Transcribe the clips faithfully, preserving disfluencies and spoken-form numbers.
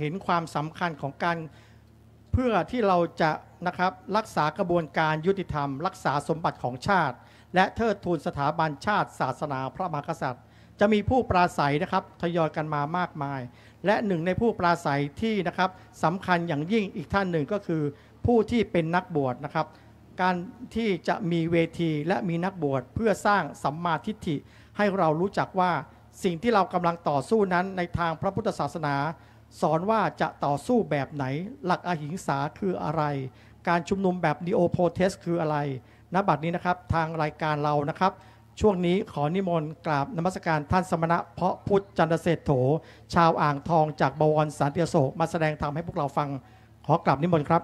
เห็นความสำคัญของการเพื่อที่เราจะนะครับรักษากระบวนการยุติธรรมรักษาสมบัติของชาติและเทิดทูนสถาบันชาติศาสนาพระมหากษัตริย์จะมีผู้ปราศัยนะครับทยอยกันมามากมายและหนึ่งในผู้ปราศัยที่นะครับสำคัญอย่างยิ่งอีกท่านหนึ่งก็คือผู้ที่เป็นนักบวชนะครับการที่จะมีเวทีและมีนักบวชเพื่อสร้างสัมมาทิฏฐิให้เรารู้จักว่าสิ่งที่เรากำลังต่อสู้นั้นในทางพระพุทธศาสนาสอนว่าจะต่อสู้แบบไหนหลักอหิงสาคืออะไรการชุมนุมแบบ Neo Protest คืออะไรณบัดนี้นะครับทางรายการเรานะครับช่วงนี้ขอนิมนต์กราบนมัสการท่านสมณะเพาะพุทธจันทเศรษโถชาวอ่างทองจากบวรสันติอโศกมาแสดงธรรมให้พวกเราฟังขอกราบนิมนต์ครับ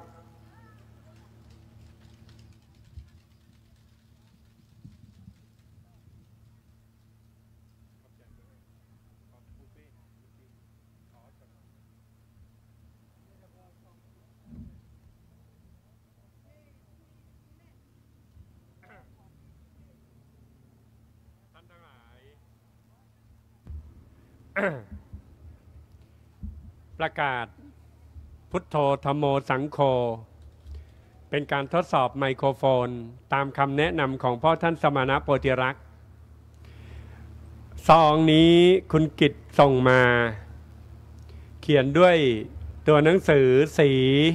ประกาศพุทโธธัมโมสังโฆเป็นการทดสอบไมโครโฟนตามคำแนะนำของพ่อท่านสมณะโพธิรักษ์ซองนี้คุณกิตส่งมาเขียนด้วยตัวหนังสือสี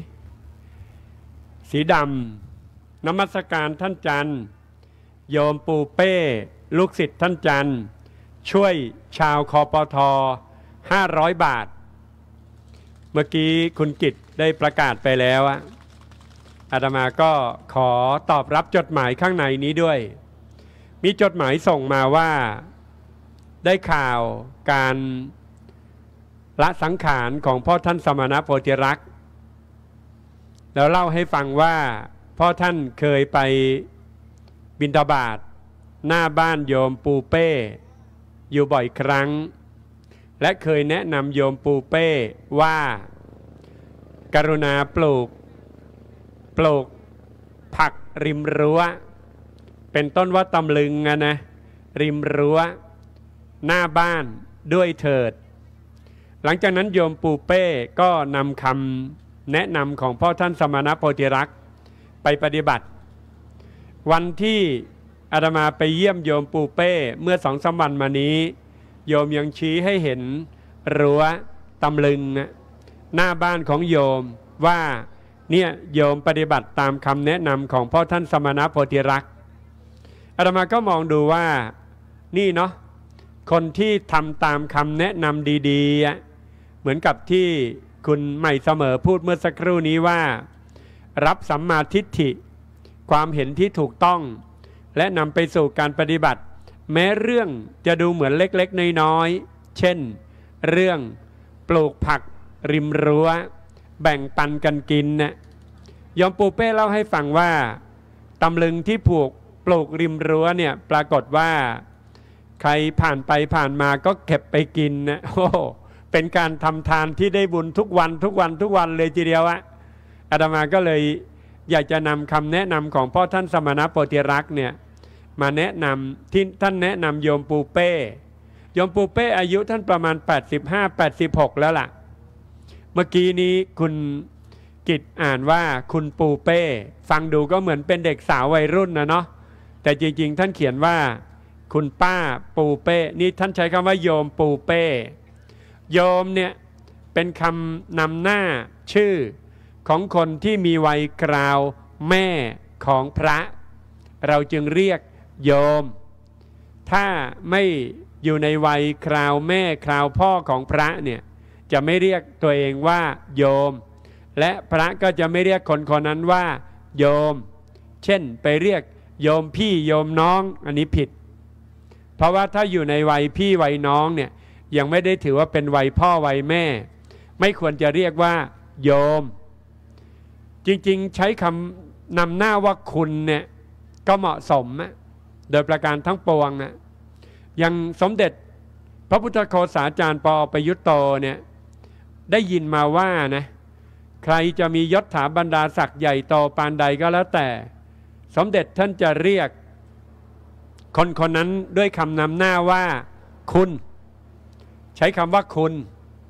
สีดำนมัสการท่านจันทร์โยมปูเป้ลูกศิษย์ท่านจันทร์ช่วยชาวคปท.ห้าร้อยบาทเมื่อกี้คุณกิตได้ประกาศไปแล้วอาตมาก็ขอตอบรับจดหมายข้างในนี้ด้วยมีจดหมายส่งมาว่าได้ข่าวการละสังขารของพ่อท่านสมณะโพธิรักษ์แล้วเล่าให้ฟังว่าพ่อท่านเคยไปบิณฑบาตหน้าบ้านโยมปูเป้อยู่บ่อยครั้งและเคยแนะนำโยมปูเป้ว่ากรุณาปลูกปลูกผักริมรั้วเป็นต้นว่าตำลึงอะนะริมรั้วหน้าบ้านด้วยเถิดหลังจากนั้นโยมปูเป้ก็นำคำแนะนำของพ่อท่านสมณะโพธิรักษ์ไปปฏิบัติวันที่อาตมาไปเยี่ยมโยมปูเป้เมื่อสองสามวันมานี้โยมยังชี้ให้เห็นรั้วตำลึงหน้าบ้านของโยมว่าเนี่ยโยมปฏิบัติตามคำแนะนำของพ่อท่านสมณะโพธิรักษ์อาตมาก็มองดูว่านี่เนาะคนที่ทำตามคำแนะนำดีๆเหมือนกับที่คุณใหม่เสมอพูดเมื่อสักครู่นี้ว่ารับสัมมาทิฏฐิความเห็นที่ถูกต้องและนำไปสู่การปฏิบัติแม้เรื่องจะดูเหมือนเล็กๆน้อยๆเช่นเรื่องปลูกผักริมรั้วแบ่งปันกันกินนะยมปูเป้เล่าให้ฟังว่าตำลึงที่ผูกปลูกริมรั้วเนี่ยปรากฏว่าใครผ่านไปผ่านมาก็เก็บไปกินนะโอ้เป็นการทำทานที่ได้บุญทุกวันทุกวันทุกวันเลยทีเดียวอะอาตมาก็เลยอยากจะนำคำแนะนำของพ่อท่านสมณะโพธิรักษ์เนี่ยมาแนะนำที่ท่านแนะนำโยมปูเป้โยมปูเป้อายุท่านประมาณแปดสิบห้า แปดสิบหกแล้วล่ะเมื่อกี้นี้คุณกิตอ่านว่าคุณปูเป้ฟังดูก็เหมือนเป็นเด็กสาววัยรุ่นนะเนาะแต่จริงๆท่านเขียนว่าคุณป้าปูเป้นี่ท่านใช้คำว่าโยมปูเป้โยมเนี่ยเป็นคำนำหน้าชื่อของคนที่มีวัยคราวแม่ของพระเราจึงเรียกโยมถ้าไม่อยู่ในวัยคราวแม่คราวพ่อของพระเนี่ยจะไม่เรียกตัวเองว่าโยมและพระก็จะไม่เรียกคนคนนั้นว่าโยมเช่นไปเรียกโยมพี่โยมน้องอันนี้ผิดเพราะว่าถ้าอยู่ในวัยพี่วัยน้องเนี่ยยังไม่ได้ถือว่าเป็นวัยพ่อวัยแม่ไม่ควรจะเรียกว่าโยมจริงๆใช้คำนำหน้าว่าคุณเนี่ยก็เหมาะสมโดยประการทั้งปวงนะอย่างสมเด็จพระพุทธโฆษาจารย์ป.ประยุตโตเนี่ยได้ยินมาว่านะใครจะมียศถาบรรดาศักดิ์ใหญ่โตปานใดก็แล้วแต่สมเด็จท่านจะเรียกคนคนนั้นด้วยคำนำหน้าว่าคุณใช้คำว่าคุณ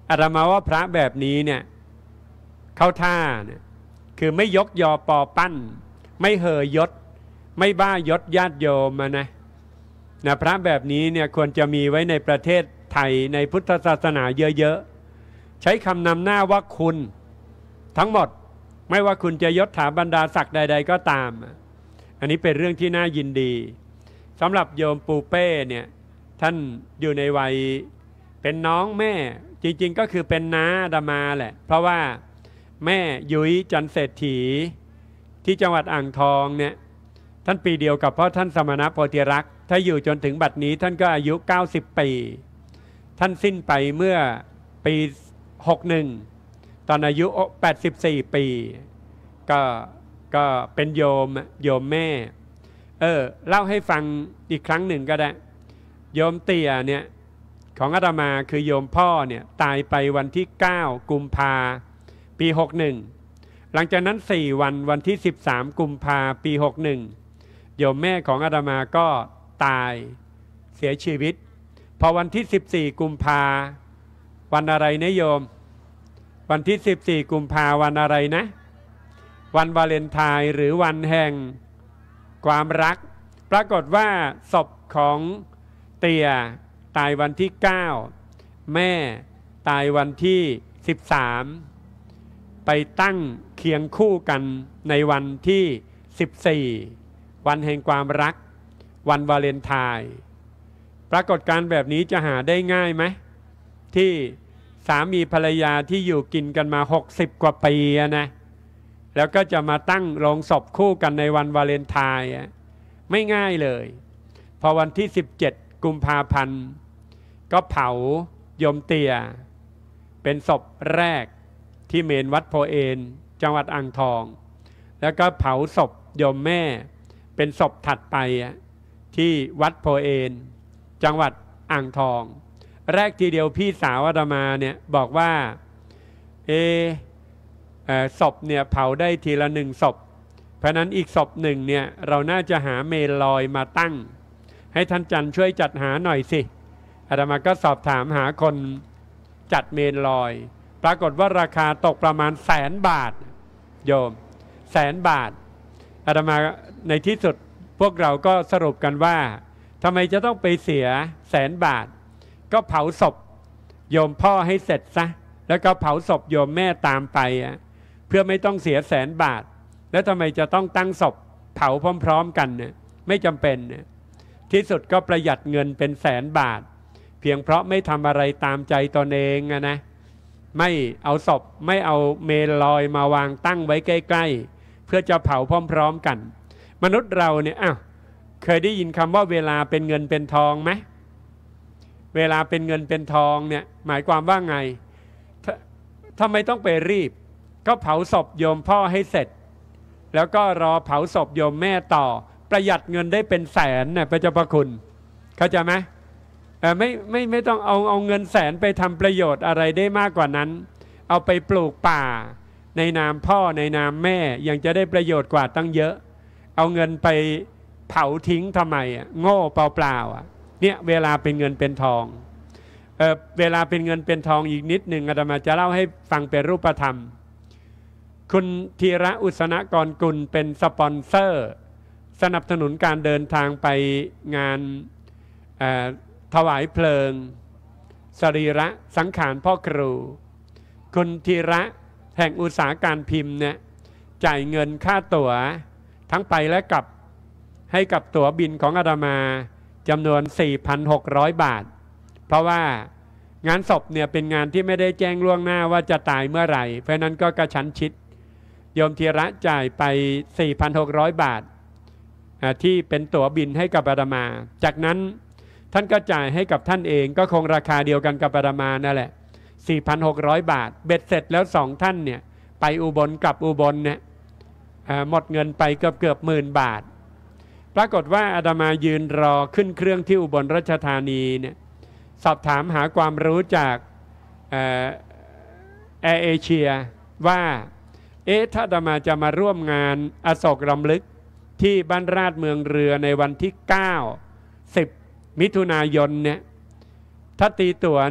อาตมาว่าพระแบบนี้เนี่ยเข้าท่าเนี่ยคือไม่ยกยอปอปั้นไม่เห่อยศไม่บ้ายศญาติโยมนะนะพระแบบนี้เนี่ยควรจะมีไว้ในประเทศไทยในพุทธศาสนาเยอะๆใช้คำนำหน้าว่าคุณทั้งหมดไม่ว่าคุณจะยศถาบรรดาศักดิ์ใดๆก็ตามอันนี้เป็นเรื่องที่น่ายินดีสำหรับโยมปูเป้เนี่ยท่านอยู่ในวัยเป็นน้องแม่จริงๆก็คือเป็นน้าอาตมาแหละเพราะว่าแม่ยุ้ยจันเศรษฐีที่จังหวัดอ่างทองเนี่ยท่านปีเดียวกับพ่อท่านสมณโพธิรักษ์ถ้าอยู่จนถึงบัดนี้ท่านก็อายุเก้าสิบปีท่านสิ้นไปเมื่อปีหกสิบเอ็ดตอนอายุแปดสิบสี่ปีก็ก็เป็นโยมโยมแม่เออเล่าให้ฟังอีกครั้งหนึ่งก็ได้โยมเตี่ยเนี่ยของอาตมาคือโยมพ่อเนี่ยตายไปวันที่เก้ากุมภาปีหกสิบเอ็ดหลังจากนั้นสี่วันวันที่สิบสามกุมภาปีหกสิบเอ็ดโยมแม่ของอาตมาก็ตายเสียชีวิตพอวันที่สิบสี่กุมภาวันอะไรนะโยมวันที่สิบสี่กุมภาวันอะไรนะวันวาเลนไทน์หรือวันแห่งความรักปรากฏว่าศพของเตี่ยตายวันที่เก้าแม่ตายวันที่สิบสามไปตั้งเคียงคู่กันในวันที่สิบสี่วันแห่งความรักวันวาเลนไทน์ปรากฏการณ์แบบนี้จะหาได้ง่ายไหมที่สามีภรรยาที่อยู่กินกันมาหกสิบกว่าปีนะแล้วก็จะมาตั้งโรงศพคู่กันในวันวาเลนไทน์ไม่ง่ายเลยพอวันที่สิบเจ็ดกุมภาพันธ์ก็เผาโยมเตี่ยเป็นศพแรกที่เมนวัดโพเอนจังหวัดอ่างทองแล้วก็เผาศพโยมแม่เป็นศพถัดไปที่วัดโพเอนจังหวัดอ่างทองแรกทีเดียวพี่สาวอาตมาเนี่ยบอกว่าเออศพเนี่ยเผาได้ทีละหนึ่งศพเพราะนั้นอีกศพหนึ่งเนี่ยเราน่าจะหาเมนลอยมาตั้งให้ท่านจันช่วยจัดหาหน่อยสิอาตมาก็สอบถามหาคนจัดเมนลอยปรากฏว่าราคาตกประมาณแสนบาทโยมแสนบาทอาตมาในที่สุดพวกเราก็สรุปกันว่าทำไมจะต้องไปเสียแสนบาทก็เผาศพโยมพ่อให้เสร็จซะแล้วก็เผาศพโยมแม่ตามไปเพื่อไม่ต้องเสียแสนบาทแล้วทำไมจะต้องตั้งศพเผาพร้อมๆกันเนี่ยไม่จำเป็นเนี่ยที่สุดก็ประหยัดเงินเป็นแสนบาทเพียงเพราะไม่ทำอะไรตามใจตนเองนะไม่เอาศพไม่เอาเมนลอยมาวางตั้งไว้ใกล้ๆเพื่อจะเผาพร้อมๆกันมนุษย์เราเนี่ยอ้าวเคยได้ยินคำว่าเวลาเป็นเงินเป็นทองไหมเวลาเป็นเงินเป็นทองเนี่ยหมายความว่าไงทำไมต้องไปรีบก็เผาศพโยมพ่อให้เสร็จแล้วก็รอเผาศพโยมแม่ต่อประหยัดเงินได้เป็นแสนน่ะพระเจ้าพระคุณเข้าใจไหมไม่ไม่ไม่ต้องเอาเอาเงินแสนไปทำประโยชน์อะไรได้มากกว่านั้นเอาไปปลูกป่าในนามพ่อในนามแม่ยังจะได้ประโยชน์กว่าตั้งเยอะเอาเงินไปเผาทิ้งทำไมอ่ะโง่เปล่าๆอ่ะเนี่ยเวลาเป็นเงินเป็นทองเออเวลาเป็นเงินเป็นทองอีกนิดหนึ่งอาตมาจะเล่าให้ฟังเป็นรูปธรรมคุณธีระอุษณกรกุลเป็นสปอนเซอร์สนับสนุนการเดินทางไปงานถวายเพลิงสรีระสังขารพ่อครูคุณธีระแห่งอุตสาหการพิมพ์เนี่ยจ่ายเงินค่าตั๋วทั้งไปและกลับให้กับตั๋วบินของอาตมาจำนวน สี่พันหกร้อย บาทเพราะว่างานศพเนี่ยเป็นงานที่ไม่ได้แจ้งล่วงหน้าว่าจะตายเมื่อไหร่เพราะนั้นก็กระชั้นชิดโยมธีระจ่ายไป สี่พันหกร้อย บาทที่เป็นตั๋วบินให้กับอาตมาจากนั้นท่านก็จ่ายให้กับท่านเองก็คงราคาเดียวกันกับอาตมานั่นแหละ สี่พันหกร้อย บาทเบ็ดเสร็จแล้วสองท่านเนี่ยไปอุบลกลับอุบลเนี่ยหมดเงินไปเกือบเกือบหมื่นบาทปรากฏว่าอาตมายืนรอขึ้นเครื่องที่อุบลราชธานีเนี่ยสอบถามหาความรู้จากแอร์เอเชียว่าเอ๊ะถ้าอาตมาจะมาร่วมงานอโศกรำลึกที่บ้านราชเมืองเรือในวันที่เก้า สิบมิถุนายนเนี่ยถ้าตีตั๋วเนี่ย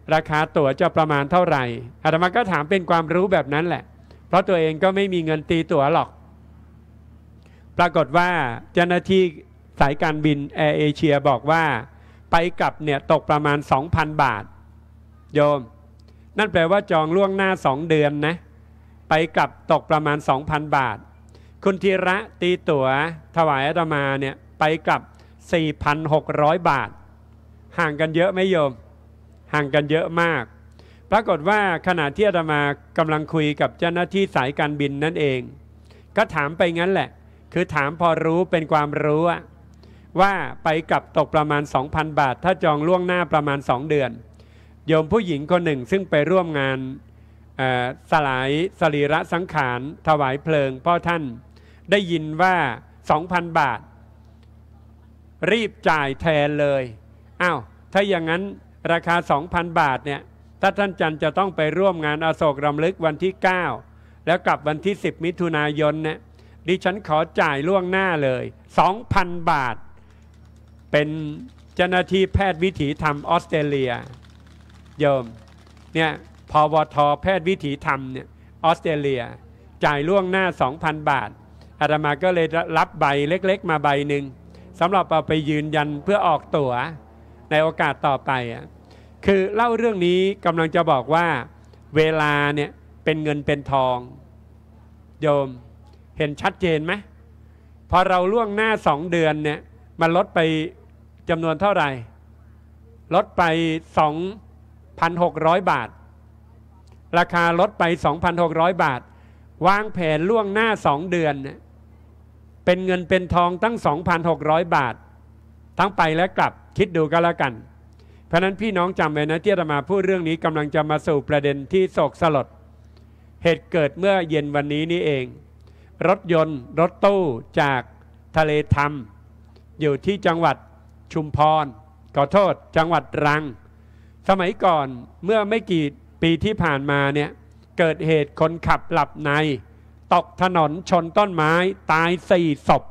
ราคาตั๋วจะประมาณเท่าไหร่อาตมาก็ถามเป็นความรู้แบบนั้นแหละเพราะตัวเองก็ไม่มีเงินตีตั๋วหรอกปรากฏว่าเจ้าหน้าที่สายการบินแอร์เอเชียบอกว่าไปกลับเนี่ยตกประมาณ สองพัน บาทโยมนั่นแปลว่าจองล่วงหน้าสองเดือนนะไปกลับตกประมาณ สองพัน บาทคุณธีระตีตั๋วถวายอาตมาเนี่ยไปกลับ สี่พันหกร้อย บาทห่างกันเยอะไหมโยมห่างกันเยอะมากปรากฏว่าขณะที่อาตมากำลังคุยกับเจ้าหน้าที่สายการบินนั่นเองก็ถามไปงั้นแหละคือถามพอรู้เป็นความรู้ว่าไปกลับตกประมาณ สองพัน บาทถ้าจองล่วงหน้าประมาณสองเดือนโยมผู้หญิงคนหนึ่งซึ่งไปร่วมงานสลายสรีระสังขารถวายเพลิงพ่อท่านได้ยินว่า สองพัน บาทรีบจ่ายแทนเลยอ้าวถ้าอย่างนั้นราคา สองพัน บาทเนี่ยถ้าท่านจันจะต้องไปร่วมงานอโศกรำลึกวันที่เก้าแล้วกลับวันที่สิบมิถุนายนเนี่ยดิฉันขอจ่ายล่วงหน้าเลย สองพัน บาทเป็นเจ้าหน้าที่แพทย์วิถีธรรมออสเตรเลียโยมเนี่ยพวทแพทย์วิถีธรรมเนี่ยออสเตรเลียจ่ายล่วงหน้า สองพัน บาทอาตมาก็เลยรับใบเล็กๆมาใบหนึ่งสำหรับเอาไปยืนยันเพื่อออกตั๋วในโอกาสต่อไปอ่ะคือเล่าเรื่องนี้กำลังจะบอกว่าเวลาเนี่ยเป็นเงินเป็นทองโยมเห็นชัดเจนไหมพอเราล่วงหน้าสองเดือนเนี่ยมันลดไปจำนวนเท่าไหร่ลดไป สองพันหกร้อย บาทราคาลดไป สองพันหกร้อย บาทวางแผนล่วงหน้าสองเดือนเนี่ยเป็นเงินเป็นทองตั้ง สองพันหกร้อย บาททั้งไปและกลับคิดดูก็แล้วกันเพราะนั้นพี่น้องจำไว้นะที่อาตมาพูดเรื่องนี้กำลังจะมาสู่ประเด็นที่โศกสลดเหตุเกิดเมื่อเย็นวันนี้นี่เองรถยนต์รถตู้จากทะเลธรรมอยู่ที่จังหวัดชุมพรขอโทษจังหวัดตรังสมัยก่อนเมื่อไม่กี่ปีที่ผ่านมาเนี่ยเกิดเหตุคนขับหลับในตกถนนชนต้นไม้ตายสี่ศพ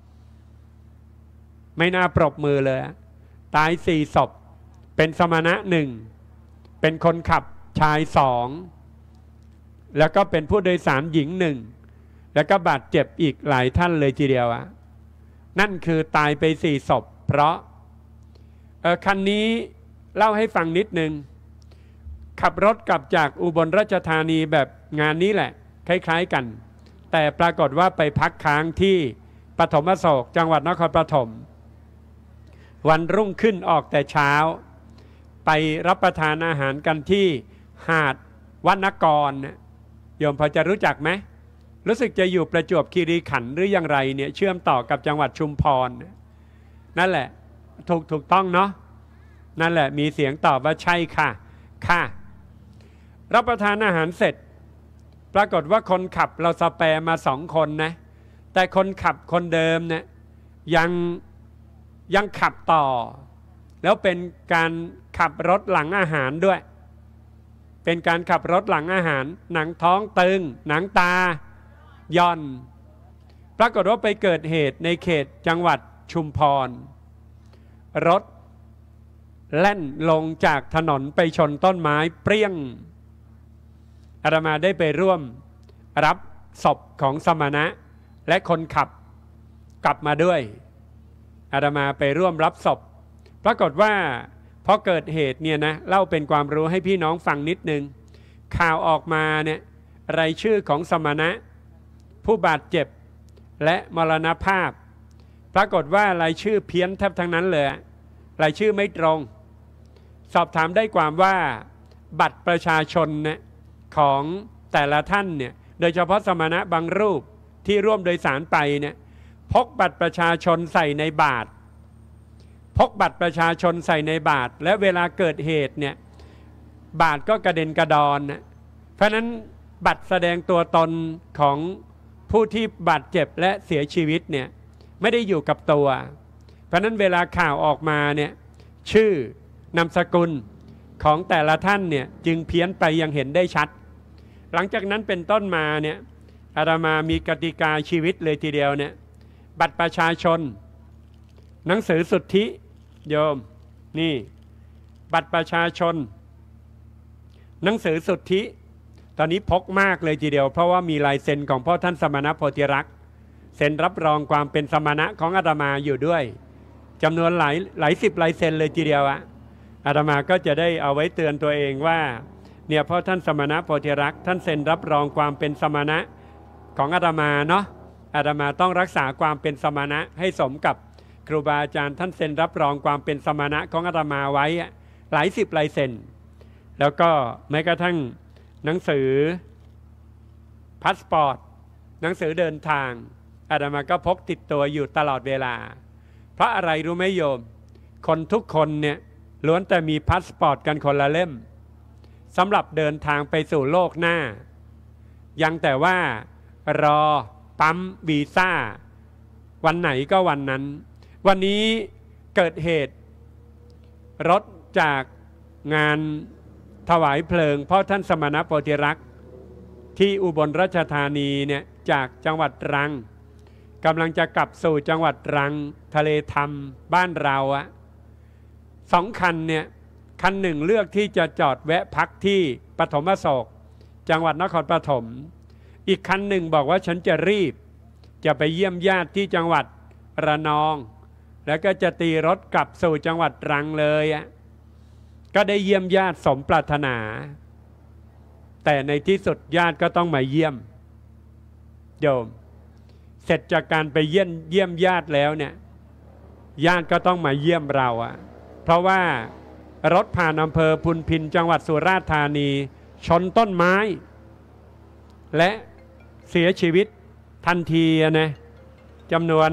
ไม่น่าปรบมือเลยตายสี่ศพเป็นสมณะหนึ่งเป็นคนขับชายสองแล้วก็เป็นผู้โดยสารหญิงหนึ่งแล้วก็บาดเจ็บอีกหลายท่านเลยทีเดียวอะนั่นคือตายไปสี่ศพเพราะเออคันนี้เล่าให้ฟังนิดนึงขับรถกลับจากอุบลราชธานีแบบงานนี้แหละคล้ายๆกันแต่ปรากฏว่าไปพักค้างที่ปฐมอโศกจังหวัดนครปฐมวันรุ่งขึ้นออกแต่เช้าไปรับประทานอาหารกันที่หาดวรรณกรโยมพอจะรู้จักไหมรู้สึกจะอยู่ประจวบคีรีขันธ์หรืออย่างไรเนี่ยเชื่อมต่อกับจังหวัดชุมพรนั่นแหละถูกถูกต้องเนาะนั่นแหละมีเสียงตอบว่าใช่ค่ะค่ะรับประทานอาหารเสร็จปรากฏว่าคนขับเราสแปร์มาสองคนนะแต่คนขับคนเดิมเนี่ยยังยังขับต่อแล้วเป็นการขับรถหลังอาหารด้วยเป็นการขับรถหลังอาหารหนังท้องตึงหนังตาย่อนปรากฏว่าไปเกิดเหตุในเขตจังหวัดชุมพรรถแล่นลงจากถนนไปชนต้นไม้เปรี้ยงอาตมาได้ไปร่วมรับศพของสมณะและคนขับกลับมาด้วยอาตมาไปร่วมรับศพปรากฏว่าพอเกิดเหตุเนี่ยนะเล่าเป็นความรู้ให้พี่น้องฟังนิดนึงข่าวออกมาเนี่ยรายชื่อของสมณะผู้บาดเจ็บและมรณภาพปรากฏว่ารายชื่อเพี้ยนแทบทั้งนั้นเลยรายชื่อไม่ตรงสอบถามได้ความว่าบัตรประชาชนเนี่ยของแต่ละท่านเนี่ยโดยเฉพาะสมณะบางรูปที่ร่วมโดยสารไปเนี่ยพกบัตรประชาชนใส่ในบาตรพกบัตรประชาชนใส่ในบาตรและเวลาเกิดเหตุเนี่ยบาตรก็กระเด็นกระดอนนะเพราะนั้นบัตรแสดงตัวตนของผู้ที่บาดเจ็บและเสียชีวิตเนี่ยไม่ได้อยู่กับตัวเพราะนั้นเวลาข่าวออกมาเนี่ยชื่อนามสกุลของแต่ละท่านเนี่ยจึงเพี้ยนไปอย่างเห็นได้ชัดหลังจากนั้นเป็นต้นมาเนี่ยอาตมามีกติกาชีวิตเลยทีเดียวเนี่ยบัตรประชาชนหนังสือสุทธิโยมนี่บัตรประชาชนหนังสือสุทธิตอนนี้พกมากเลยทีเดียวเพราะว่ามีลายเซ็นของพ่อท่านสมณโพธิรักษ์เซ็นรับรองความเป็นสมณะของอาตมาอยู่ด้วยจำนวนหลายหลายสิบลายเซ็นเลยทีเดียวอะอาตมาก็จะได้เอาไว้เตือนตัวเองว่าเนี่ยพ่อท่านสมณโพธิรักษ์ท่านเซ็นรับรองความเป็นสมณะของอาตมาเนาะอาตมาต้องรักษาความเป็นสมณะให้สมกับครูบาอาจารย์ท่านเซ็นรับรองความเป็นสมณะของอาตมาไว้หลายสิบลายเซ็นแล้วก็แม้กระทั่งหนังสือพาสปอร์ตหนังสือเดินทางอาตมาก็พกติดตัวอยู่ตลอดเวลาเพราะอะไรรู้ไหมโยมคนทุกคนเนี่ยล้วนแต่มีพาสปอร์ตกันคนละเล่มสำหรับเดินทางไปสู่โลกหน้ายังแต่ว่ารอปั๊มวีซ่าวันไหนก็วันนั้นวันนี้เกิดเหตุรถจากงานถวายเพลิงพ่อท่านสมณโพธิรักษ์ที่อุบลราชธานีเนี่ยจากจังหวัดตรังกำลังจะกลับสู่จังหวัดตรังทะเลธรรมบ้านเราอะสองคันเนี่ยคันหนึ่งเลือกที่จะจอดแวะพักที่ปฐมอโศกจังหวัดนครปฐมอีกคันหนึ่งบอกว่าฉันจะรีบจะไปเยี่ยมญาติที่จังหวัดระนองแล้วก็จะตีรถกลับสู่จังหวัดตรังเลยอะก็ได้เยี่ยมญาติสมปรารถนาแต่ในที่สุดญาติก็ต้องมาเยี่ยมโยมเสร็จจากการไปเยี่ยมเยี่ยมญาติแล้วเนี่ยญาติก็ต้องมาเยี่ยมเราอะเพราะว่ารถผ่านอำเภอพุนพินจังหวัดสุราษฎร์ธานีชนต้นไม้และเสียชีวิตทันทีนะจำนวน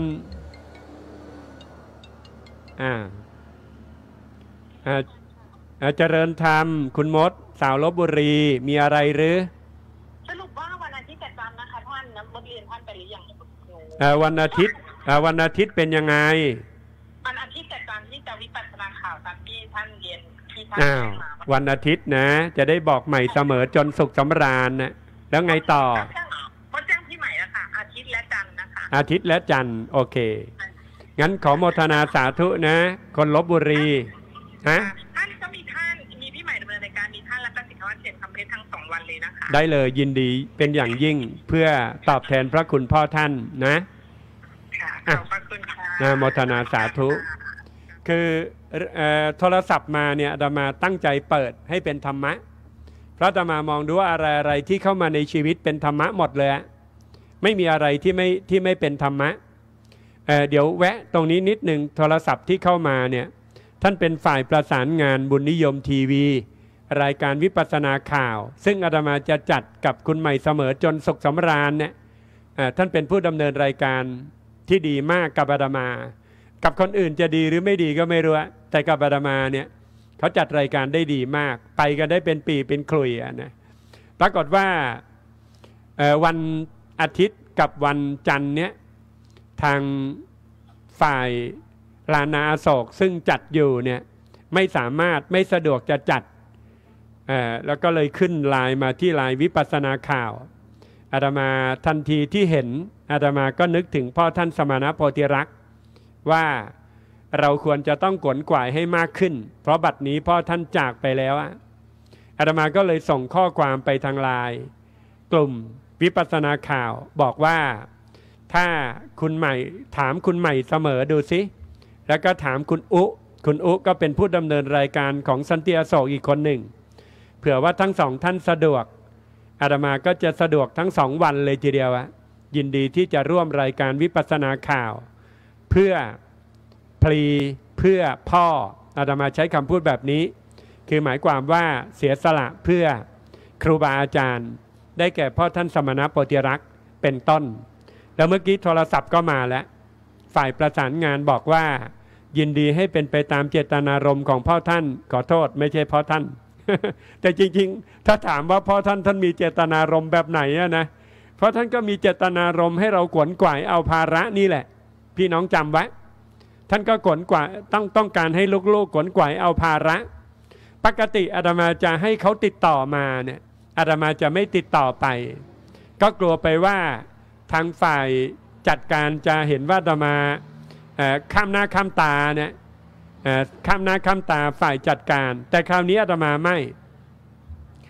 อ่าอ่าเจริญธรรมคุณมดสาวลพบุรีมีอะไรหรือสรุปว่าวันอาทิตย์แต่จันทร์นะคะท่านนักเรียนท่านไปหรือยังวันอาทิตย์วันอาทิตย์เป็นยังไงวันอาทิตย์แต่จันทร์ที่จะวิปัสสนาข่าวตามที่ท่านเรียนที่ท่านมาวันอาทิตย์นะจะได้บอกใหม่เสมอจนสุขสำราญนะแล้วไงต่อก็แจ้งพี่ใหม่แล้วค่ะอาทิตย์และจันทร์นะคะอาทิตย์และจันทร์โอเคงั้นขอโมทนาสาธุนะคนลพบุรีฮะท่านก็มีท่านมีพี่ใหม่ดำเนินรายการมีท่านแล้วก็สิทธวัฒน์เจ็ดคำเพชรทั้งสองวันเลยนะคะได้เลยยินดีเป็นอย่างยิ่งเพื่อตอบแทนพระคุณพ่อท่านนะค่ะขอบพระคุณค่ะโมทนาสาธุคือโทรศัพท์มาเนี่ยอาตมาตั้งใจเปิดให้เป็นธรรมะเพราะอาตมามองดูว่าอะไรอะไรที่เข้ามาในชีวิตเป็นธรรมะหมดเลยไม่มีอะไรที่ไม่ที่ไม่เป็นธรรมะ เ, เดี๋ยวแวะตรงนี้นิดหนึ่งโทรศัพท์ที่เข้ามาเนี่ยท่านเป็นฝ่ายประสานงานบุญนิยมทีวีรายการวิปัสสนาข่าวซึ่งอาตมาจะจัดกับคุณใหม่เสมอจนสุขสำราญเนี่ยท่านเป็นผู้ดำเนินรายการที่ดีมากกับอาตมากับคนอื่นจะดีหรือไม่ดีก็ไม่รู้แต่กับอาตมาเนี่ยเขาจัดรายการได้ดีมากไปกันได้เป็นปีเป็นคลุยนะปรากฏว่าวันอาทิตย์กับวันจันทร์เนี่ยทางฝ่ายลานาอโศกซึ่งจัดอยู่เนี่ยไม่สามารถไม่สะดวกจะจัดแล้วก็เลยขึ้นไลน์มาที่ไลน์วิปัสสนาข่าวอาตมาทันทีที่เห็นอาตมาก็นึกถึงพ่อท่านสมณโพธิรักษ์ว่าเราควรจะต้องขวนขวายให้มากขึ้นเพราะบัดนี้พ่อท่านจากไปแล้วอาตมาก็เลยส่งข้อความไปทางไลน์กลุ่มวิปัสสนาข่าวบอกว่าถ้าคุณใหม่ถามคุณใหม่เสมอดูสิแล้วก็ถามคุณอุคุณอุก็เป็นผู้ดำเนินรายการของสันติอโศกอีกคนหนึ่งเผื่อว่าทั้งสองท่านสะดวกอาตมาก็จะสะดวกทั้งสองวันเลยทีเดียวอะยินดีที่จะร่วมรายการวิปัสสนาข่าวเพื่อพลีเพื่อพ่ออาตมาใช้คำพูดแบบนี้คือหมายความว่าเสียสละเพื่อครูบาอาจารย์ได้แก่พ่อท่านสมณโพธิรักษ์เป็นต้นแล้วเมื่อกี้โทรศัพท์ก็มาแล้วฝ่ายประสานงานบอกว่ายินดีให้เป็นไปตามเจตนารมณ์ของพ่อท่านขอโทษไม่ใช่พ่อท่าน แต่จริงๆถ้าถามว่าพ่อท่านท่านมีเจตนารมณ์แบบไหนนะเพราะท่านก็มีเจตนารมณ์ให้เราขวนขวายเอาภาระนี่แหละพี่น้องจำไว้ท่านก็ขวนขวายต้องต้องการให้ลูกๆขวนขวายเอาภาระปกติอาตมาจะให้เขาติดต่อมาเนี่ยอาตมาจะไม่ติดต่อไปก็กลัวไปว่าทางฝ่ายจัดการจะเห็นว่าอาตมาข้ามหน้าข้ามตาเนี่ยข้ามหน้าข้ามตาฝ่ายจัดการแต่คราวนี้อาตมาไม่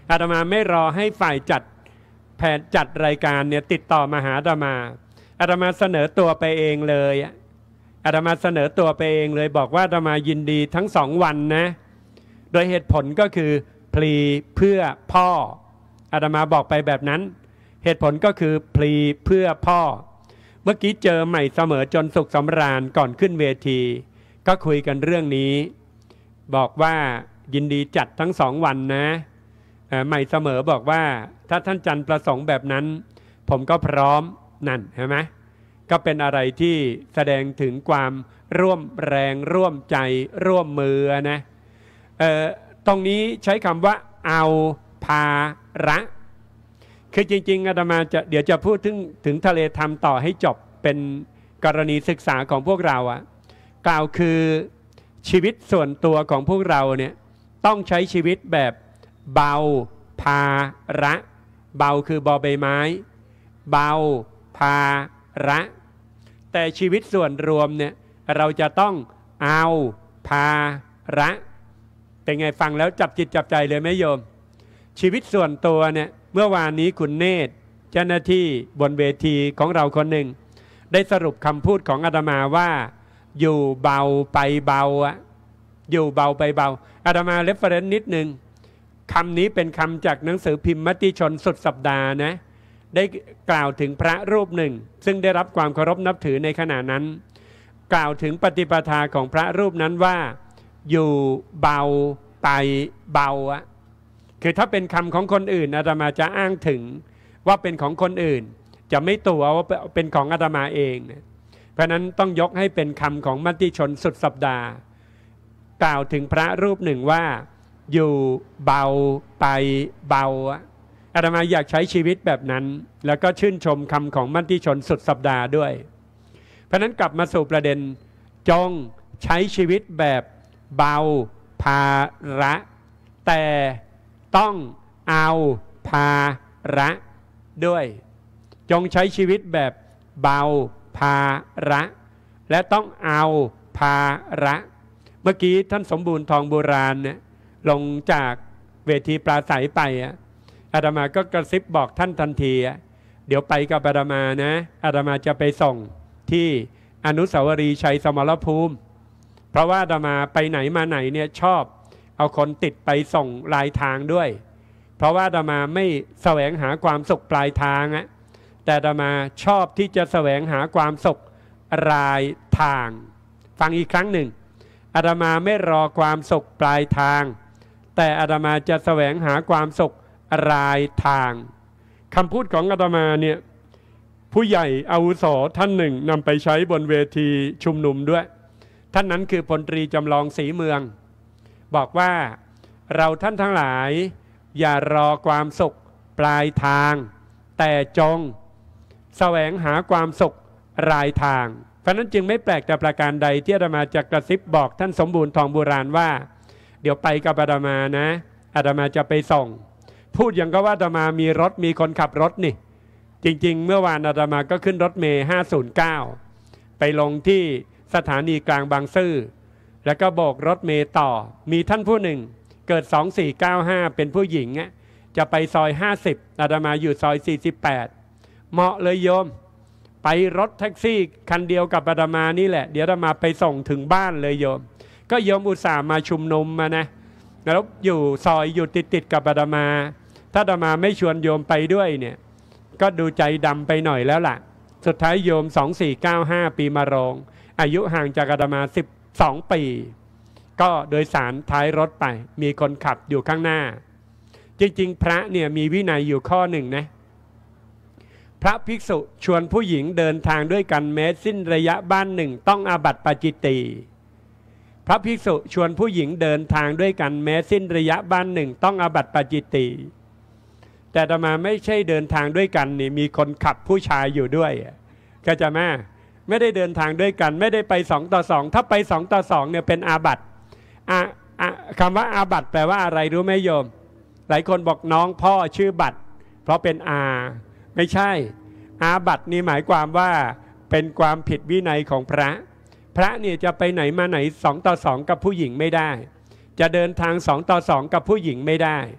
อาตมาไม่รอให้ฝ่ายจัดแผนจัดรายการเนี่ยติดต่อมาหาอาตมาอาตมาเสนอตัวไปเองเลยอาตมาเสนอตัวไปเองเลยบอกว่าอาตมายินดีทั้งสองวันนะโดยเหตุผลก็คือพลีเพื่อพ่ออาตมาบอกไปแบบนั้นเหตุผลก็คือพลีเพื่อพ่อเมื่อกี้เจอใหม่เสมอจนสุขสำราญก่อนขึ้นเวทีก็คุยกันเรื่องนี้บอกว่ายินดีจัดทั้งสองวันนะใหม่เสมอบอกว่าถ้าท่านจันทร์ประสงค์แบบนั้นผมก็พร้อมนั่นเห็นไหมก็เป็นอะไรที่แสดงถึงความร่วมแรงร่วมใจร่วมมือนะเอ่อตรงนี้ใช้คำว่าเอาภาระคือจริงๆอาตมาจะเดี๋ยวจะพูดถึงถึงทะเลธรรมต่อให้จบเป็นกรณีศึกษาของพวกเราอะกล่าวคือชีวิตส่วนตัวของพวกเราเนี่ยต้องใช้ชีวิตแบบเบาภาระเบาคือบอใบไม้เบาภาระแต่ชีวิตส่วนรวมเนี่ยเราจะต้องเอาภาระเป็นไงฟังแล้วจับจิตจับใจเลยไหมโยมชีวิตส่วนตัวเนี่ยเมื่อวานนี้คุณเนตรเจ้าหน้าที่บนเวทีของเราคนหนึ่งได้สรุปคำพูดของอาตมาว่าอยู่เบาไปเบาอะอยู่เบาไปเบาอาตมาเรฟเฟอเรนซ์นิดนึงคำนี้เป็นคำจากหนังสือพิมพ์มติชนสุดสัปดาห์นะได้กล่าวถึงพระรูปหนึ่งซึ่งได้รับความเคารพนับถือในขณะนั้นกล่าวถึงปฏิปทาของพระรูปนั้นว่าอยู่เบาไปเบาอะคือถ้าเป็นคำของคนอื่นอาตมาจะอ้างถึงว่าเป็นของคนอื่นจะไม่ตัวว่าเป็นของอาตมาเองนะเพราะนั้นต้องยกให้เป็นคำของมติชนสุดสัปดาห์กล่าวถึงพระรูปหนึ่งว่าอยู่เบาไปเบาอาตมาอยากใช้ชีวิตแบบนั้นแล้วก็ชื่นชมคำของมติชนสุดสัปดาห์ด้วยเพราะนั้นกลับมาสู่ประเด็นจงใช้ชีวิตแบบเบาภาระแต่ต้องเอาภาระด้วยจงใช้ชีวิตแบบเบาภาระและต้องเอาภาระเมื่อกี้ท่านสมบูรณ์ทองโบราณเนี่ยลงจากเวทีปราศัยไปอาตมาก็กระซิบบอกท่านทันทีเดี๋ยวไปกับอาตมานะอาตมาจะไปส่งที่อนุสาวรีย์ชัยสมรภูมิเพราะว่าอาตมาไปไหนมาไหนเนี่ยชอบเอาคนติดไปส่งปลายทางด้วยเพราะว่าอาตมาไม่แสวงหาความสุขปลายทางอะแต่อาตมาชอบที่จะแสวงหาความสุขรายทางฟังอีกครั้งหนึ่งอาตมาไม่รอความสุขปลายทางแต่อาตมาจะแสวงหาความสุขรายทางคำพูดของอาตมาเนี่ยผู้ใหญ่อาวุโสท่านหนึ่งนำไปใช้บนเวทีชุมนุมด้วยท่านนั้นคือพลตรีจำลองศรีเมืองบอกว่าเราท่านทั้งหลายอย่ารอความสุขปลายทางแต่จงแสวงหาความสุขรายทางเพราะนั้นจึงไม่แปลกแต่ประการใดที่อาตมาจะกระซิบบอกท่านสมบูรณ์ทองโบราณว่าเดี๋ยวไปกับอาตมานะอาตมาจะไปส่งพูดอย่างก็ว่าอาตมามีรถมีคนขับรถนี่จริงๆเมื่อวานอาตมาก็ขึ้นรถเมล์ห้าศูนย์เก้าไปลงที่สถานีกลางบางซื่อแล้วก็โบกรถเมล์ต่อมีท่านผู้หนึ่งเกิดสองสี่เก้าห้าเป็นผู้หญิงจะไปซอยห้าสิบอาตมาอยู่ซอยสี่สิบแปดเหมาะเลยโยมไปรถแท็กซี่คันเดียวกับอาตมานี่แหละเดี๋ยวอาตมาไปส่งถึงบ้านเลยโยมก็โยมอุตส่าห์มาชุมนุมมานะแล้วอยู่ซอยอยู่ติดติดกับอาตมาถ้าอาตมาไม่ชวนโยมไปด้วยเนี่ยก็ดูใจดำไปหน่อยแล้วล่ะสุดท้ายโยมสองสี่เก้าห้าปีมาโรงอายุห่างจากอาตมาสิบสองปีก็โดยสารท้ายรถไปมีคนขับอยู่ข้างหน้าจริงๆพระเนี่ยมีวินัยอยู่ข้อหนึ่งนะพระภิกษุชวนผู้หญิงเดินทางด้วยกันแม้สิ้นระยะบ้านหนึ่งต้องอาบัติปาจิตตีพระภิกษุชวนผู้หญิงเดินทางด้วยกันแม้สิ้นระยะบ้านหนึ่งต้องอาบัติปาจิตตีแต่อาตมาไม่ใช่เดินทางด้วยกันนี่มีคนขับผู้ชายอยู่ด้วยก็จะแม่ไม่ได้เดินทางด้วยกันไม่ได้ไปสองต่อสองถ้าไปสองต่อสองเนี่ยเป็นอาบัติคำว่าอาบัติแปลว่าอะไรรู้ไหมโยมหลายคนบอกน้องพ่อชื่อบัตรเพราะเป็นอาไม่ใช่อาบัตินี่หมายความว่าเป็นความผิดวินัยของพระพระเนี่ยจะไปไหนมาไหนสองต่อสองกับผู้หญิงไม่ได้จะเดินทางสองต่อสองกับผู้หญิงไม่ได้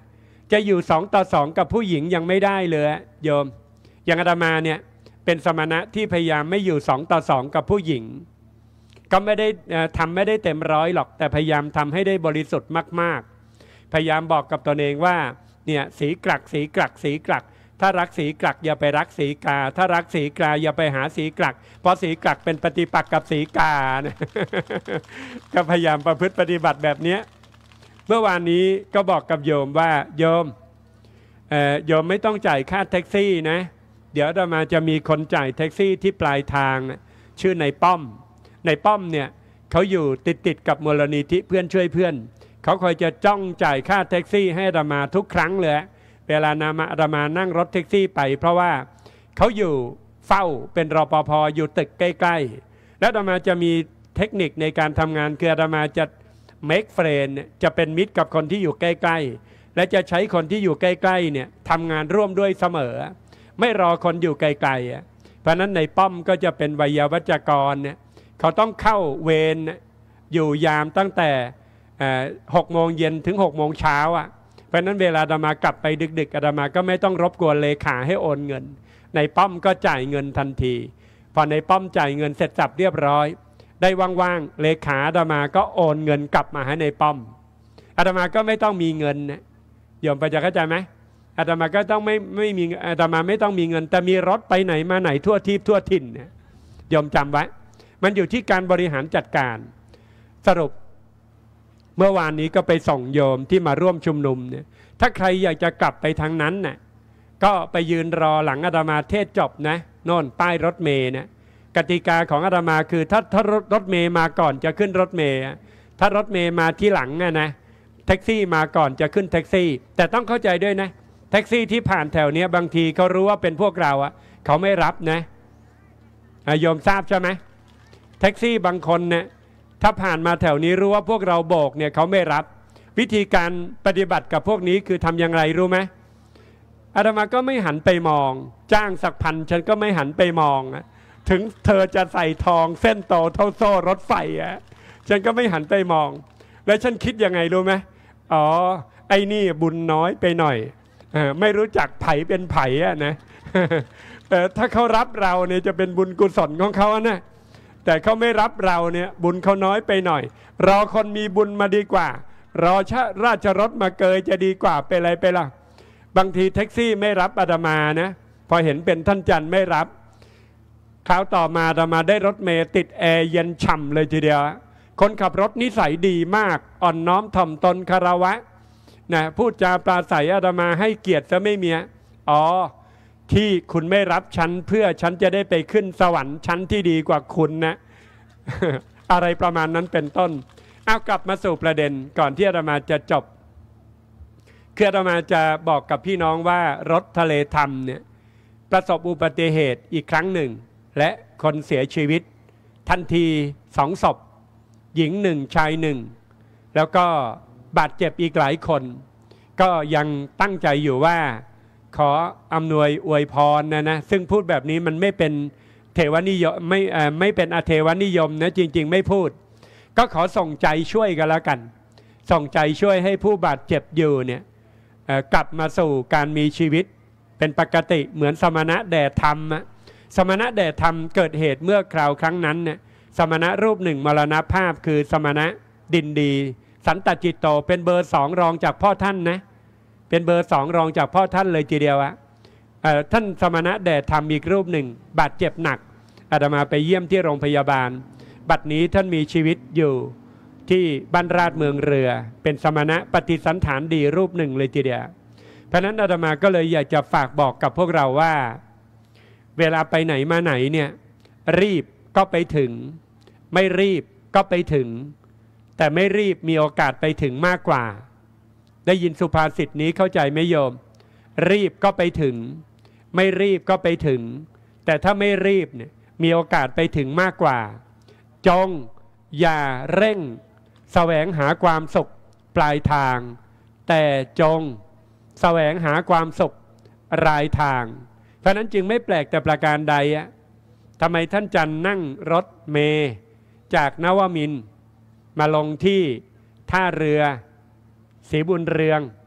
จะอยู่สองต่อสองกับผู้หญิงยังไม่ได้เลยโยมอย่างอาตมาเนี่ยเป็นสมณะที่พยายามไม่อยู่สองต่อสองกับผู้หญิงก็ไม่ได้ทำไม่ได้เต็มร้อยหรอกแต่พยายามทำให้ได้บริสุทธิ์มากๆพยายามบอกกับตนเองว่าเนี่ยสีกลักสีกลักสีกลักถ้ารักสีกลักอย่าไปรักสีกาถ้ารักสีกาอย่าไปหาสีกลักเพราะสีกลักเป็นปฏิปักษ์กับสีกานะก็พยายามประพฤติปฏิบัติแบบนี้เมื่อวานนี้ก็บอกกับโยมว่าโยมโยมไม่ต้องจ่ายค่าแท็กซี่นะเดี๋ยวเรามาจะมีคนจ่ายแท็กซี่ที่ปลายทางชื่อนายป้อมนายป้อมเนี่ยเขาอยู่ติดติดกับมูลนิธิเพื่อนช่วยเพื่อนเขาคอยจะจ้องจ่ายค่าแท็กซี่ให้เรามาทุกครั้งเลยเวลานามาเรามานั่งรถแท็กซี่ไปเพราะว่าเขาอยู่เฝ้าเป็นรปภอยู่ตึกใกล้ๆแล้วเรามาจะมีเทคนิคในการทำงานคือเรามาจะ make friend จะเป็นมิตรกับคนที่อยู่ใกล้ๆและจะใช้คนที่อยู่ใกล้ๆเนี่ยทำงานร่วมด้วยเสมอไม่รอคนอยู่ไกลๆเพราะนั้นในป้อมก็จะเป็นไวยาวัจกรเนี่ยเขาต้องเข้าเวรอยู่ยามตั้งแต่หกโมงเย็นถึงหกโมงเช้าอ่ะเพราะนั้นเวลาอาตมากลับไปดึกๆอาตมาก็ไม่ต้องรบกวนเลขาให้โอนเงินในป้อมก็จ่ายเงินทันทีพอในป้อมจ่ายเงินเสร็จสับเรียบร้อยได้ว่างๆเลขาอาตมาก็โอนเงินกลับมาให้ในป้อมอาตมาก็ไม่ต้องมีเงินนะโยมไปจะเข้าใจไหมอาตมาก็ต้องไม่ไม่มีอาตมาไม่ต้องมีเงินแต่มีรถไปไหนมาไหนทั่วทิพย์ทั่วถิ่นเนี่ยโยมจำไว้มันอยู่ที่การบริหารจัดการสรุปเมื่อวานนี้ก็ไปส่งโยมที่มาร่วมชุมนุมเนี่ยถ้าใครอยากจะกลับไปทางนั้นน่ะก็ไปยืนรอหลังอาตมาเทศจบนะโน่นป้ายรถเมล์เนี่ยกติกาของอาตมาคือถ้าถ้ารถรถเมล์มาก่อนจะขึ้นรถเมล์ถ้ารถเมล์มาที่หลังอะนะแท็กซี่มาก่อนจะขึ้นแท็กซี่แต่ต้องเข้าใจด้วยนะแท็กซี่ที่ผ่านแถวนี้บางทีเขารู้ว่าเป็นพวกเราอะเขาไม่รับนะโยมทราบใช่ไหมแท็กซี่บางคนเนี่ยถ้าผ่านมาแถวนี้รู้ว่าพวกเราโบกเนี่ยเขาไม่รับวิธีการปฏิบัติกับพวกนี้คือทำอย่างไรรู้ไหมอาตมาก็ไม่หันไปมองจ้างสักพันฉันก็ไม่หันไปมองถึงเธอจะใส่ทองเส้นโตเท่าโซ่รถไฟอะฉันก็ไม่หันไปมองแล้วฉันคิดยังไงรู้ไหมอ๋อไอ้นี่บุญน้อยไปหน่อยไม่รู้จักไผ่เป็นไผ่อะนะแต่ถ้าเขารับเราเนี่ยจะเป็นบุญกุศลของเขานะแต่เขาไม่รับเราเนี่ยบุญเขาน้อยไปหน่อยรอคนมีบุญมาดีกว่ารอชาราชรถมาเกยจะดีกว่าไปอะไรไปล่ะบางทีแท็กซี่ไม่รับอาตมานะพอเห็นเป็นท่านจันไม่รับคราวต่อมาอาตมาได้รถเมล์ติดแอร์เย็นฉ่ำเลยทีเดียวคนขับรถนิสัยดีมากอ่อนน้อมถ่อมตนคารวะนะพูดจาปราศัยอาตมาให้เกียรติซะไม่เมียอ๋อที่คุณไม่รับฉันเพื่อฉันจะได้ไปขึ้นสวรรค์ชั้นที่ดีกว่าคุณนะ อะไรประมาณนั้นเป็นต้นเอากลับมาสู่ประเด็นก่อนที่อาตมาจะจบคืออาตมาจะบอกกับพี่น้องว่ารถทะเลธรรมเนี่ยประสบอุบัติเหตุอีกครั้งหนึ่งและคนเสียชีวิตทันทีสองศพหญิงหนึ่งชายหนึ่งแล้วก็บาดเจ็บอีกหลายคนก็ยังตั้งใจอยู่ว่าขออำนวยอวยพรนะนะซึ่งพูดแบบนี้มันไม่เป็นเทวนิยมไม่ไม่เป็นอเทวนิยมนะจริงๆไม่พูดก็ขอส่งใจช่วยกันแล้วกันส่งใจช่วยให้ผู้บาดเจ็บอยู่เนี่ยกลับมาสู่การมีชีวิตเป็นปกติเหมือนสมณะแด่ธรรมสมณะแด่ธรรมเกิดเหตุเมื่อคราวครั้งนั้นเนี่ยสมณะรูปหนึ่งมรณภาพคือสมณะดินดีสันตจิตโตเป็นเบอร์สองรองจากพ่อท่านนะเป็นเบอร์สองรองจากพ่อท่านเลยทีเดียวอะท่านสมณะแด่ธรรมอีกรูปหนึ่งบาดเจ็บหนักอาตมาไปเยี่ยมที่โรงพยาบาลบัดนี้ท่านมีชีวิตอยู่ที่บ้านราชเมืองเรือเป็นสมณะปฏิสันฐานดีรูปหนึ่งเลยทีเดียวเพราะนั้นอาตมาก็เลยอยากจะฝากบอกกับพวกเราว่าเวลาไปไหนมาไหนเนี่ยรีบก็ไปถึงไม่รีบก็ไปถึงแต่ไม่รีบมีโอกาสไปถึงมากกว่าได้ยินสุภาษิตนี้เข้าใจไหมโยมรีบก็ไปถึงไม่รีบก็ไปถึงแต่ถ้าไม่รีบเนี่ยมีโอกาสไปถึงมากกว่าจงอย่าเร่งแสวงหาความสุขปลายทางแต่จงแสวงหาความสุขรายทางเพราะนั้นจึงไม่แปลกแต่ประการใดอะทำไมท่านจันนั่งรถเมล์จากนวมินทร์มาลงที่ท่าเรือศรีบุญเรือง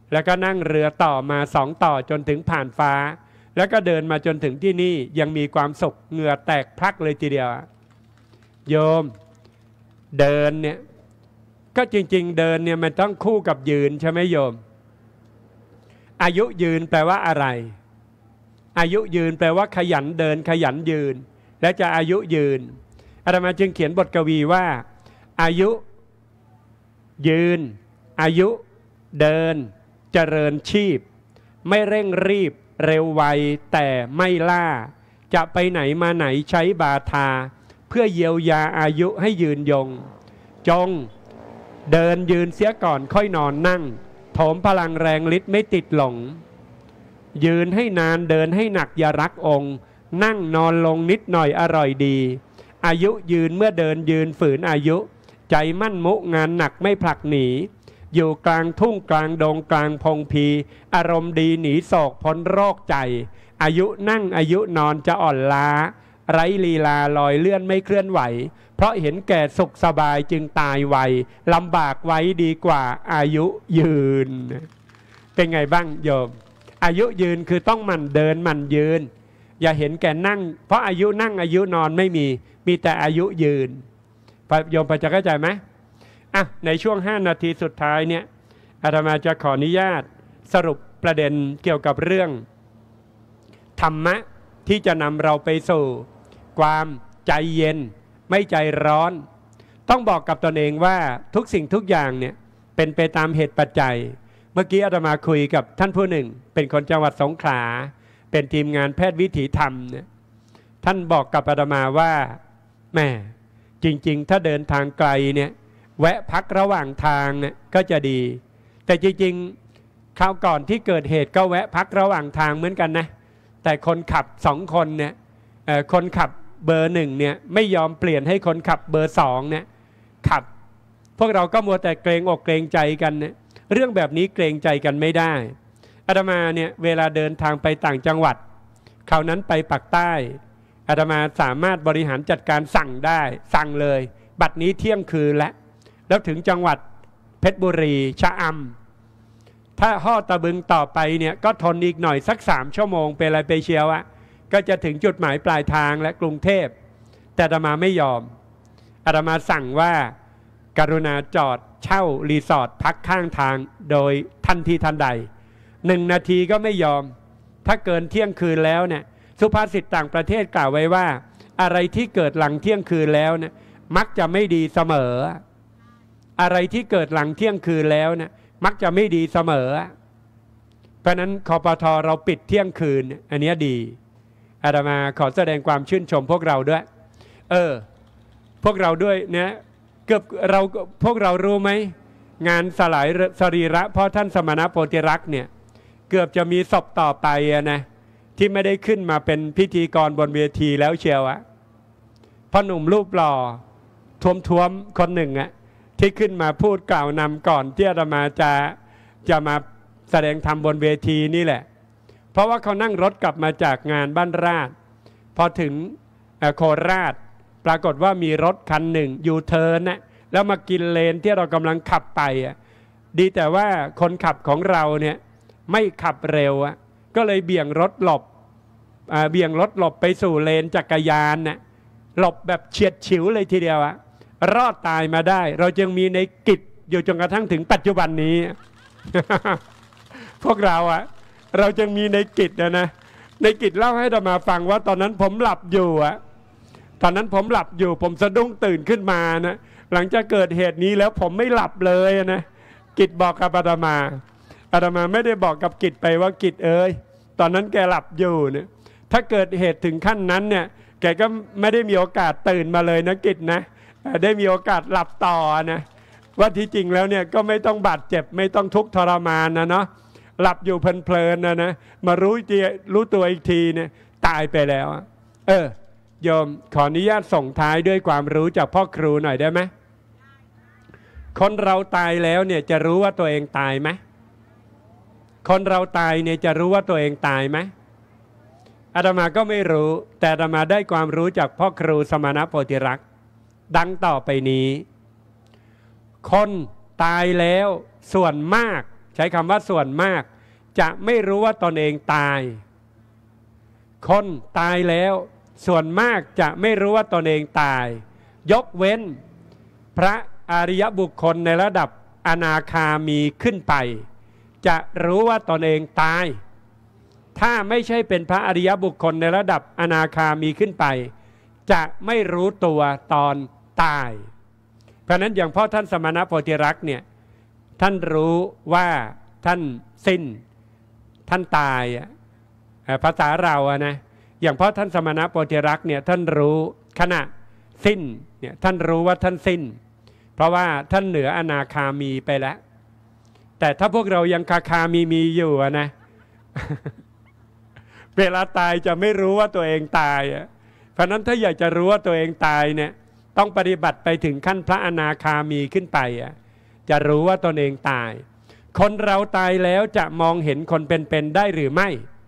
แล้วก็นั่งเรือต่อมาสองต่อจนถึงผ่านฟ้าแล้วก็เดินมาจนถึงที่นี่ยังมีความสุขเหงื่อแตกพลักเลยทีเดียวโยมเดินเนี่ยก็จริงๆเดินเนี่ยมันต้องคู่กับยืนใช่ไหมโยมอายุยืนแปลว่าอะไรอายุยืนแปลว่าขยันเดินขยันยืนและจะอายุยืนอาตมาจึงเขียนบทกวีว่าอายุยืนอายุเดินเจริญชีพไม่เร่งรีบเร็วไวแต่ไม่ล่าจะไปไหนมาไหนใช้บาทาเพื่อเยียวยาอายุให้ยืนยงจงเดินยืนเสียก่อนค่อยนอนนั่งโถมพลังแรงฤทธิ์ไม่ติดหลงยืนให้นานเดินให้หนักอย่ารักองค์นั่งนอนลงนิดหน่อยอร่อยดีอายุยืนเมื่อเดินยืนฝืนอายุใจมั่นมุงานหนักไม่ผลักหนีอยู่กลางทุ่งกลางดงกลางพงพีอารมณ์ดีหนีโศกพ้นโรคใจอายุนั่งอายุนอนจะอ่อนล้าไร้ลีลาลอยเลื่อนไม่เคลื่อนไหวเพราะเห็นแก่สุขสบายจึงตายไวลำบากไว้ดีกว่าอายุยืนเป็นไงบ้างโยมอายุยืนคือต้องหมั่นเดินหมั่นยืนอย่าเห็นแก่นั่งเพราะอายุนั่งอายุนอนไม่มีมีแต่อายุยืนโยมพอจะเข้าใจไหมอ่ะในช่วงห้านาทีสุดท้ายเนี่ยอาตมาจะขออนุญาตสรุปประเด็นเกี่ยวกับเรื่องธรรมะที่จะนำเราไปสู่ความใจเย็นไม่ใจร้อนต้องบอกกับตนเองว่าทุกสิ่งทุกอย่างเนี่ยเป็นไปตามเหตุปัจจัยเมื่อกี้อาตมาคุยกับท่านผู้หนึ่งเป็นคนจังหวัดสงขลาเป็นทีมงานแพทย์วิถีธรรมเนี่ยท่านบอกกับอาตมาว่าแม่จริงๆถ้าเดินทางไกลเนี่ยแวะพักระหว่างทางเนี่ยก็จะดีแต่จริงๆคราวก่อนที่เกิดเหตุก็แวะพักระหว่างทางเหมือนกันนะแต่คนขับสองคนเนี่ยคนขับเบอร์หนึ่งเนี่ยไม่ยอมเปลี่ยนให้คนขับเบอร์สองเนี่ยขับพวกเราก็มัวแต่เกรงอกเกรงใจกันเนี่ยเรื่องแบบนี้เกรงใจกันไม่ได้อาตมาเนี่ยเวลาเดินทางไปต่างจังหวัดคราวนั้นไปปากใต้อาตมาสามารถบริหารจัดการสั่งได้สั่งเลยบัดนี้เที่ยงคืนแล้วแล้วถึงจังหวัดเพชรบุรีชะอำถ้าห่อตะบึงต่อไปเนี่ยก็ทนอีกหน่อยสักสามชั่วโมงเป็นอะไรไปเชียวอะก็จะถึงจุดหมายปลายทางและกรุงเทพแต่อาตมาไม่ยอมอาตมาสั่งว่าการุณาจอดเช่ารีสอร์ทพักข้างทางโดยทันทีทันใดหนึ่งนาทีก็ไม่ยอมถ้าเกินเที่ยงคืนแล้วเนี่ยสุภาษิตต่างประเทศกล่าวไว้ว่าอะไรที่เกิดหลังเที่ยงคืนแล้วเนี่ยมักจะไม่ดีเสมออะไรที่เกิดหลังเที่ยงคืนแล้วเนี่ยมักจะไม่ดีเสมอเพราะนั้นคปท.เราปิดเที่ยงคืนอันนี้ดีอาตมาขอแสดงความชื่นชมพวกเราด้วยเออพวกเราด้วยเนี่ยเกือบเราพวกเรารู้ไหมงานสลายสรีระพ่อท่านสมณโพธิรักษ์เนี่ยเกือบจะมีศพต่อไปนะที่ไม่ได้ขึ้นมาเป็นพิธีกรบนเวทีแล้วเชียวอะพ่อหนุ่มรูปหล่อท้วมๆคนหนึ่งอะที่ขึ้นมาพูดกล่าวนำก่อนที่อาตมาจะจะมาแสดงธรรมบนเวทีนี่แหละเพราะว่าเขานั่งรถกลับมาจากงานบ้านราชพอถึงโคราชปรากฏว่ามีรถคันหนึ่งยูเทิร์นนะแล้วมากินเลนที่เรากำลังขับไปอ่ะดีแต่ว่าคนขับของเราเนี่ยไม่ขับเร็วอ่ะก็เลยเบี่ยงรถหลบเบี่ยงรถหลบไปสู่เลนจักรยานน่ะหลบแบบเฉียดฉิวเลยทีเดียวอ่ะรอดตายมาได้เราจึงมีในกิจอยู่จนกระทั่งถึงปัจจุบันนี้ พวกเราอ่ะเราจึงมีในกิจนะนะในกิจเล่าให้เรามาฟังว่าตอนนั้นผมหลับอยู่อ่ะตอนนั้นผมหลับอยู่ผมสะดุ้งตื่นขึ้นมานะหลังจากเกิดเหตุนี้แล้วผมไม่หลับเลยนะกิจบอกกับอาตมาอาตมาไม่ได้บอกกับกิจไปว่ากิจเอ้ยตอนนั้นแกหลับอยู่เนี่ยถ้าเกิดเหตุถึงขั้นนั้นเนี่ยแกก็ไม่ได้มีโอกาสตื่นมาเลยนะกิจนะได้มีโอกาสหลับต่อนะว่าที่จริงแล้วเนี่ยก็ไม่ต้องบาดเจ็บไม่ต้องทุกข์ทรมานนะเนาะหลับอยู่เพลินๆนะนะมารู้ตัวรู้ตัวอีกทีเนี่ยตายไปแล้วเออโยมขออนุญาตส่งท้ายด้วยความรู้จากพ่อครูหน่อยได้ไหมคนเราตายแล้วเนี่ยจะรู้ว่าตัวเองตายไหมคนเราตายเนี่ยจะรู้ว่าตัวเองตายไหมอาตมาก็ไม่รู้แต่อาตมาได้ความรู้จากพ่อครูสมณโพธิรักษ์ดังต่อไปนี้คนตายแล้วส่วนมากใช้คำว่าส่วนมากจะไม่รู้ว่าตนเองตายคนตายแล้วส่วนมากจะไม่รู้ว่าตนเองตายยกเว้นพระอริยบุคคลในระดับอนาคามีขึ้นไปจะรู้ว่าตนเองตายถ้าไม่ใช่เป็นพระอริยบุคคลในระดับอนาคามีขึ้นไปจะไม่รู้ตัวตอนตายเพราะนั้นอย่างพ่อท่านสมณโพธิรักษ์เนี่ยท่านรู้ว่าท่านสิ้นท่านตายภาษาเราอะนะอย่างพ่อท่านสมณโพธิรักษ์เนี่ยท่านรู้ขณะสิ้นเนี่ยท่านรู้ว่าท่านสิ้นเพราะว่าท่านเหนืออนาคามีไปแล้วแต่ถ้าพวกเรายังคาคามีมีอยู่อะนะ เวลาตายจะไม่รู้ว่าตัวเองตายอะเพราะนั้นถ้าอยากจะรู้ว่าตัวเองตายเนี่ยต้องปฏิบัติไปถึงขั้นพระอนาคามีขึ้นไปอะจะรู้ว่าตนเองตายคนเราตายแล้วจะมองเห็นคนเป็นๆได้หรือไม่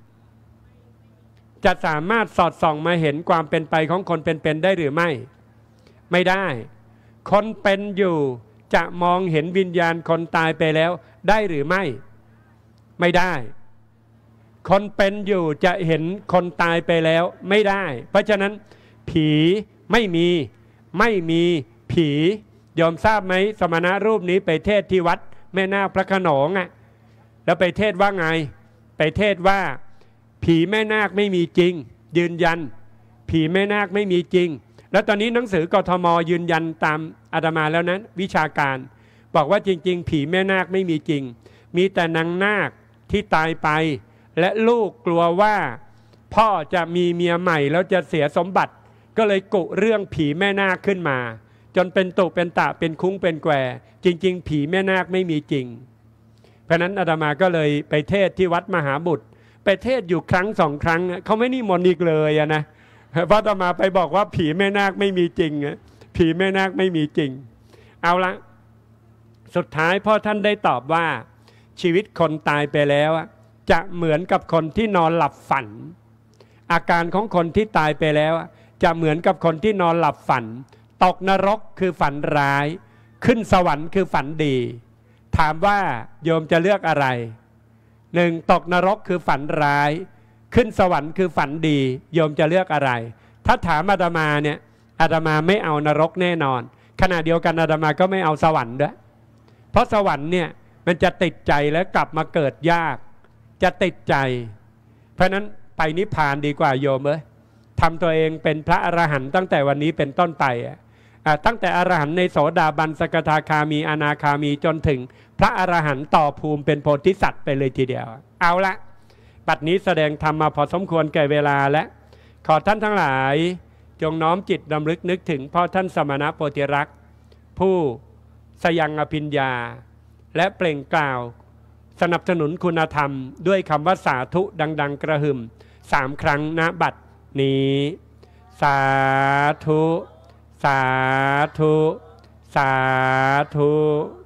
จะสามารถสอดส่องมาเห็นความเป็นไปของคนเป็นๆได้หรือไม่ไม่ได้คนเป็นอยู่จะมองเห็นวิญญาณคนตายไปแล้วได้หรือไม่ไม่ได้คนเป็นอยู่จะเห็นคนตายไปแล้วไม่ได้เพราะฉะนั้นผีไม่มีไม่มีผียอมทราบไหมสมณะรูปนี้ไปเทศที่วัดแม่นาคพระโขนงอ่ะแล้วไปเทศว่าไงไปเทศว่าผีแม่นาคไม่มีจริงยืนยันผีแม่นาคไม่มีจริงแล้วตอนนี้หนังสือกทมยืนยันตามอาตมาแล้วนั้นวิชาการบอกว่าจริงๆผีแม่นาคไม่มีจริงมีแต่นางนาคที่ตายไปและลูกกลัวว่าพ่อจะมีเมียใหม่แล้วจะเสียสมบัติก็เลยกุเรื่องผีแม่นาคขึ้นมาจนเป็นตุเป็นตะเป็นคุ้งเป็นแกวจริงๆผีแม่นาคไม่มีจริงเพราะนั้นอาตมาก็เลยไปเทศที่วัดมหาบุตรไปเทศอยู่ครั้งสองครั้งเขาไม่นิมนต์อีกเลยอะนะเพราะอาตมาไปบอกว่าผีแม่นาคไม่มีจริงผีแม่นาคไม่มีจริงเอาละสุดท้ายพ่อท่านได้ตอบว่าชีวิตคนตายไปแล้วจะเหมือนกับคนที่นอนหลับฝันอาการของคนที่ตายไปแล้วจะเหมือนกับคนที่นอนหลับฝันตกนรกคือฝันร้ายขึ้นสวรรค์คือฝันดีถามว่าโยมจะเลือกอะไรหนึ่งตกนรกคือฝันร้ายขึ้นสวรรค์คือฝันดีโยมจะเลือกอะไรถ้าถามอาตมาเนี่ยอาตมาไม่เอานรกแน่นอนขณะเดียวกันอาตมาก็ไม่เอาสวรรค์ด้วยเพราะสวรรค์เนี่ยมันจะติดใจแล้วกลับมาเกิดยากจะติดใจเพราะนั้นไปนิพพานดีกว่าโยมเอ้ยทำตัวเองเป็นพระอรหันต์ตั้งแต่วันนี้เป็นต้นไปอ่ะตั้งแต่อรหันต์ในโสดาบันสกทาคามีอนาคามีจนถึงพระอรหันต์ต่อภูมิเป็นโพธิสัตว์ไปเลยทีเดียวเอาละบัดนี้แสดงธรรมมาพอสมควรแก่เวลาและขอท่านทั้งหลายจงน้อมจิตรำลึกนึกถึงพ่อท่านสมณโพธิรักษ์ผู้สยังอภิญญาและเปล่งกล่าวสนับสนุนคุณธรรมด้วยคำว่าสาธุดังๆกระหึ่มสามครั้งณบัดนี้สาธุสาธุสาธุ